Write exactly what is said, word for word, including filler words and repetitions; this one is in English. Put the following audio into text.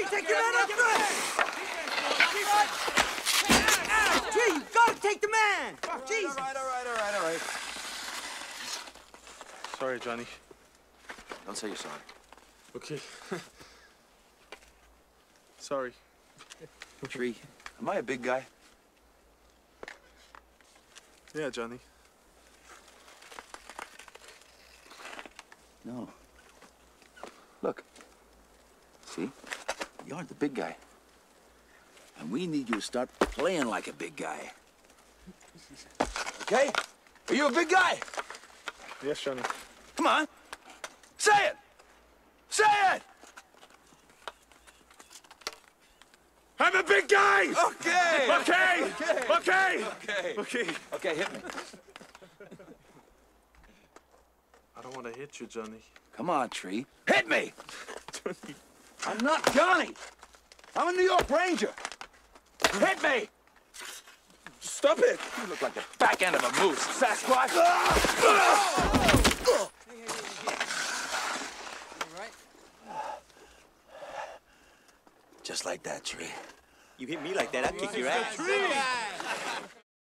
take your man up front! Tree, you gotta take the man! Jesus! All right, all right, all right, all right. Sorry, Johnny. Don't say you're sorry. Okay. Sorry. Tree, am I a big guy? Yeah, Johnny. No. Look. See? You're the big guy. And we need you to start playing like a big guy. Okay? Are you a big guy? Yes, Johnny. Come on. Say it! Say it! I'm a big guy! Okay! Okay! Okay! Okay! Okay! Okay. Okay, hit me. I don't want to hit you, Johnny. Come on, Tree. Hit me! Johnny. I'm not Johnny. I'm a New York Ranger. Hit me! Stop it! You look like the back end of a moose, Sasquatch. Just like that, Tree. You hit me like that, I'd kick your ass.